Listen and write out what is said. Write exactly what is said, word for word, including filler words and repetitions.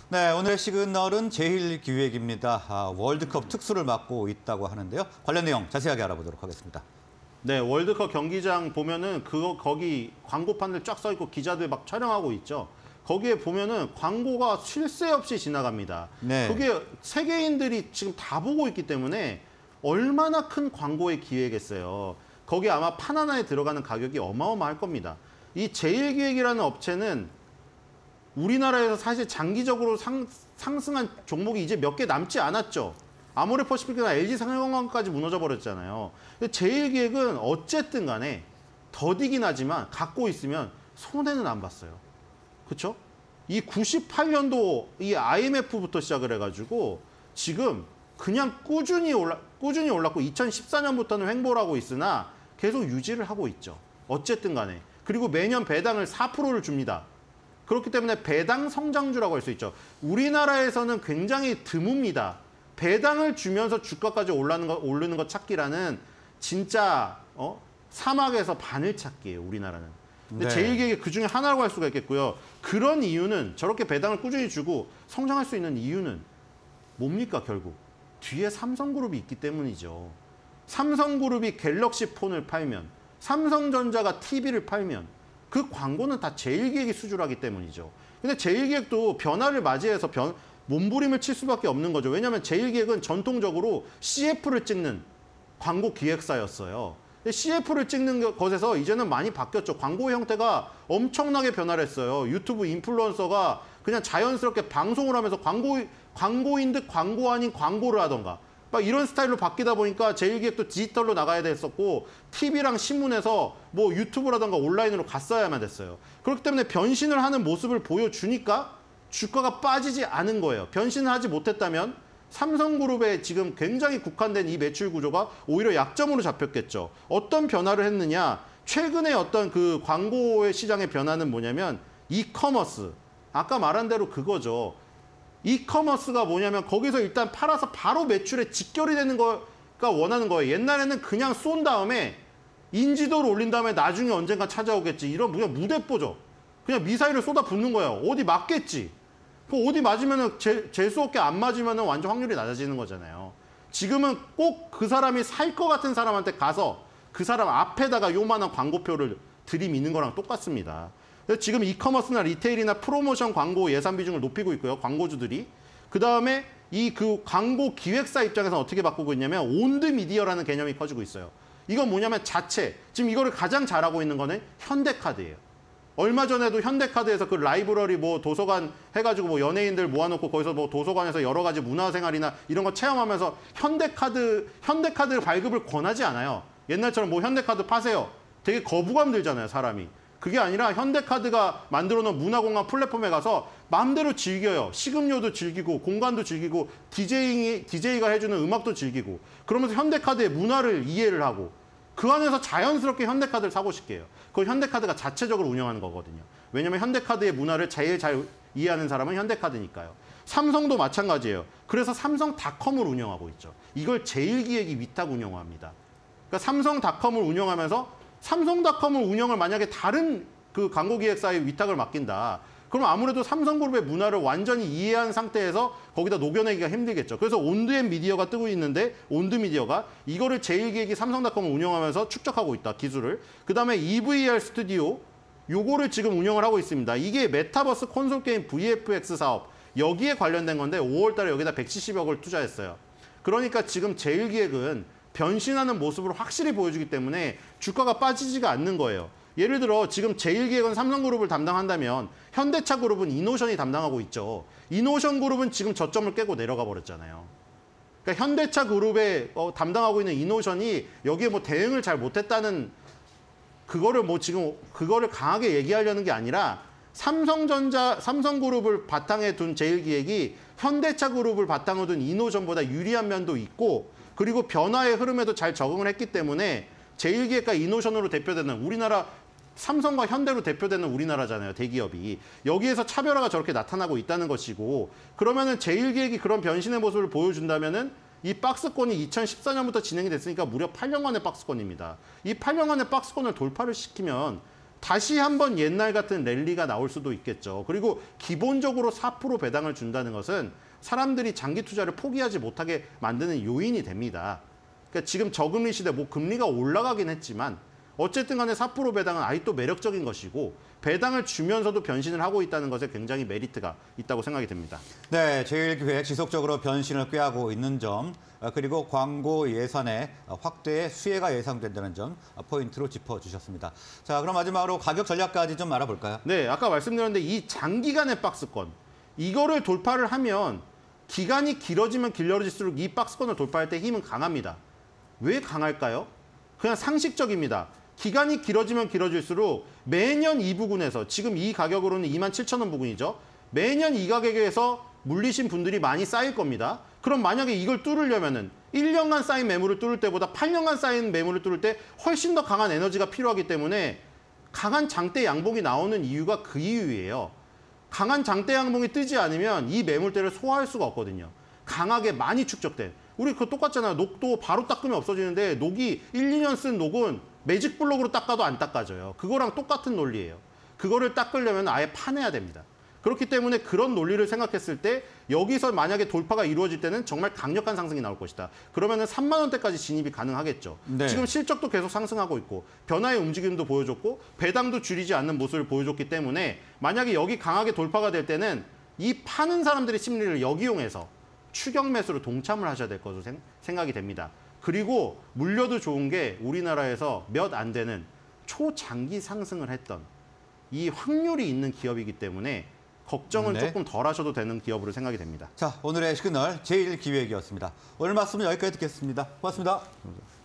네, 오늘의 시그널은 제일기획입니다. 아, 월드컵 특수를 맡고 있다고 하는데요. 관련 내용 자세하게 알아보도록 하겠습니다. 네, 월드컵 경기장 보면은 그거 거기 광고판들 쫙 써 있고 기자들 막 촬영하고 있죠. 거기에 보면은 광고가 쉴 새 없이 지나갑니다. 네. 그게 세계인들이 지금 다 보고 있기 때문에 얼마나 큰 광고의 기회겠어요. 거기 아마 판 하나에 들어가는 가격이 어마어마할 겁니다. 이 제일기획이라는 업체는 우리나라에서 사실 장기적으로 상, 상승한 종목이 이제 몇 개 남지 않았죠. 아모레퍼시픽이나 엘지생활건강까지 무너져 버렸잖아요. 제일기획은 어쨌든 간에 더디긴 하지만 갖고 있으면 손해는 안 봤어요. 그렇죠? 이 구십팔 년도 이 아이엠에프부터 시작을 해가지고 지금 그냥 꾸준히 올라 꾸준히 올랐고 이천십사 년부터는 횡보를 하고 있으나 계속 유지를 하고 있죠. 어쨌든 간에. 그리고 매년 배당을 사 퍼센트를 줍니다. 그렇기 때문에 배당 성장주라고 할 수 있죠. 우리나라에서는 굉장히 드뭅니다. 배당을 주면서 주가까지 올라는 거, 오르는 것 찾기라는 진짜 어? 사막에서 바늘 찾기예요, 우리나라는. 근데 네. 제일기획이 그중에 하나라고 할 수가 있겠고요. 그런 이유는 저렇게 배당을 꾸준히 주고 성장할 수 있는 이유는 뭡니까, 결국? 뒤에 삼성그룹이 있기 때문이죠. 삼성그룹이 갤럭시 폰을 팔면, 삼성전자가 티비를 팔면 그 광고는 다 제일기획이 수주를 하기 때문이죠. 근데 제일기획도 변화를 맞이해서 변, 몸부림을 칠 수밖에 없는 거죠. 왜냐하면 제일기획은 전통적으로 씨에프를 찍는 광고 기획사였어요. 씨에프를 찍는 것에서 이제는 많이 바뀌었죠. 광고 형태가 엄청나게 변화를 했어요. 유튜브 인플루언서가 그냥 자연스럽게 방송을 하면서 광고, 광고인 듯 광고 아닌 광고를 하던가 막 이런 스타일로 바뀌다 보니까 제일기획도 디지털로 나가야 됐었고 티비랑 신문에서 뭐 유튜브라던가 온라인으로 갔어야만 됐어요. 그렇기 때문에 변신을 하는 모습을 보여주니까 주가가 빠지지 않은 거예요. 변신을 하지 못했다면 삼성그룹에 지금 굉장히 국한된 이 매출 구조가 오히려 약점으로 잡혔겠죠. 어떤 변화를 했느냐. 최근에 어떤 그 광고의 시장의 변화는 뭐냐면 이커머스. 아까 말한 대로 그거죠. 이커머스가 뭐냐면 거기서 일단 팔아서 바로 매출에 직결이 되는 거가 원하는 거예요. 옛날에는 그냥 쏜 다음에 인지도를 올린 다음에 나중에 언젠가 찾아오겠지. 이런 그냥 무대뽀죠. 그냥 미사일을 쏟아 붓는 거예요. 어디 맞겠지. 그 어디 맞으면은 재, 재수 없게 안 맞으면은 완전 확률이 낮아지는 거잖아요. 지금은 꼭 그 사람이 살 것 같은 사람한테 가서 그 사람 앞에다가 요만한 광고표를 들이미는 거랑 똑같습니다. 지금 이커머스나 리테일이나 프로모션 광고 예산 비중을 높이고 있고요. 광고주들이. 그 다음에 이 그 광고 기획사 입장에서 어떻게 바꾸고 있냐면 온드미디어라는 개념이 커지고 있어요. 이건 뭐냐면 자체. 지금 이거를 가장 잘하고 있는 거는 현대카드예요. 얼마 전에도 현대카드에서 그 라이브러리 뭐 도서관 해가지고 뭐 연예인들 모아놓고 거기서 뭐 도서관에서 여러 가지 문화생활이나 이런 거 체험하면서 현대카드, 현대카드 발급을 권하지 않아요. 옛날처럼 뭐 현대카드 파세요. 되게 거부감 들잖아요, 사람이. 그게 아니라 현대카드가 만들어놓은 문화공간 플랫폼에 가서 마음대로 즐겨요. 식음료도 즐기고 공간도 즐기고 디제잉이, 디제이가 해주는 음악도 즐기고 그러면서 현대카드의 문화를 이해를 하고 그 안에서 자연스럽게 현대카드를 사고 싶게 해요. 그걸 현대카드가 자체적으로 운영하는 거거든요. 왜냐하면 현대카드의 문화를 제일 잘 이해하는 사람은 현대카드니까요. 삼성도 마찬가지예요. 그래서 삼성닷컴을 운영하고 있죠. 이걸 제일기획이 위탁 운영합니다. 그러니까 삼성닷컴을 운영하면서 삼성닷컴을 운영을 만약에 다른 그 광고기획사에 위탁을 맡긴다. 그럼 아무래도 삼성그룹의 문화를 완전히 이해한 상태에서 거기다 녹여내기가 힘들겠죠. 그래서 온드앤미디어가 뜨고 있는데 온드미디어가 이거를 제일기획이 삼성닷컴을 운영하면서 축적하고 있다. 기술을. 그 다음에 이브이알 스튜디오 요거를 지금 운영을 하고 있습니다. 이게 메타버스 콘솔 게임 브이에프엑스 사업 여기에 관련된 건데 오월 달에 여기다 백칠십억을 투자했어요. 그러니까 지금 제일기획은 변신하는 모습을 확실히 보여주기 때문에 주가가 빠지지가 않는 거예요. 예를 들어 지금 제일기획은 삼성그룹을 담당한다면 현대차그룹은 이노션이 담당하고 있죠. 이노션그룹은 지금 저점을 깨고 내려가 버렸잖아요. 그러니까 현대차그룹에 어, 담당하고 있는 이노션이 여기에 뭐 대응을 잘 못했다는 그거를 뭐 지금 그거를 강하게 얘기하려는 게 아니라 삼성전자, 삼성그룹을 바탕에 둔 제일기획이 현대차그룹을 바탕으로 둔 이노션보다 유리한 면도 있고 그리고 변화의 흐름에도 잘 적응을 했기 때문에 제일기획과 이노션으로 대표되는 우리나라 삼성과 현대로 대표되는 우리나라잖아요. 대기업이. 여기에서 차별화가 저렇게 나타나고 있다는 것이고 그러면은 제일기획이 그런 변신의 모습을 보여준다면은 이 박스권이 이천십사 년부터 진행이 됐으니까 무려 팔 년간의 박스권입니다. 이 팔 년간의 박스권을 돌파를 시키면 다시 한번 옛날 같은 랠리가 나올 수도 있겠죠. 그리고 기본적으로 사 퍼센트 배당을 준다는 것은 사람들이 장기 투자를 포기하지 못하게 만드는 요인이 됩니다. 그러니까 지금 저금리 시대 뭐 금리가 올라가긴 했지만 어쨌든 간에 사 퍼센트 배당은 아직도 매력적인 것이고 배당을 주면서도 변신을 하고 있다는 것에 굉장히 메리트가 있다고 생각이 됩니다. 네, 제일기획 지속적으로 변신을 꾀하고 있는 점, 그리고 광고 예산의 확대의 수혜가 예상된다는 점 포인트로 짚어주셨습니다. 자, 그럼 마지막으로 가격 전략까지 좀 알아볼까요? 네, 아까 말씀드렸는데 이 장기간의 박스권 이거를 돌파를 하면 기간이 길어지면 길어질수록 이 박스권을 돌파할 때 힘은 강합니다. 왜 강할까요? 그냥 상식적입니다. 기간이 길어지면 길어질수록 매년 이 부근에서 지금 이 가격으로는 이만 칠천 원 부근이죠. 매년 이 가격에서 물리신 분들이 많이 쌓일 겁니다. 그럼 만약에 이걸 뚫으려면은 일 년간 쌓인 매물을 뚫을 때보다 팔 년간 쌓인 매물을 뚫을 때 훨씬 더 강한 에너지가 필요하기 때문에 강한 장대 양봉이 나오는 이유가 그 이유예요. 강한 장대 양봉이 뜨지 않으면 이 매물대를 소화할 수가 없거든요. 강하게 많이 축적된. 우리 그거 똑같잖아요. 녹도 바로 닦으면 없어지는데 녹이 일, 이 년 쓴 녹은 매직 블록으로 닦아도 안 닦아져요. 그거랑 똑같은 논리예요. 그거를 닦으려면 아예 파내야 됩니다. 그렇기 때문에 그런 논리를 생각했을 때 여기서 만약에 돌파가 이루어질 때는 정말 강력한 상승이 나올 것이다. 그러면은 삼만 원대까지 진입이 가능하겠죠. 네. 지금 실적도 계속 상승하고 있고 변화의 움직임도 보여줬고 배당도 줄이지 않는 모습을 보여줬기 때문에 만약에 여기 강하게 돌파가 될 때는 이 파는 사람들의 심리를 역이용해서 추격 매수로 동참을 하셔야 될 것으로 생각이 됩니다. 그리고 물려도 좋은 게 우리나라에서 몇 안 되는 초장기 상승을 했던 이 확률이 있는 기업이기 때문에 걱정은 네. 조금 덜 하셔도 되는 기업으로 생각이 됩니다. 자, 오늘의 시그널 제일기획이었습니다. 오늘 말씀은 여기까지 듣겠습니다. 고맙습니다.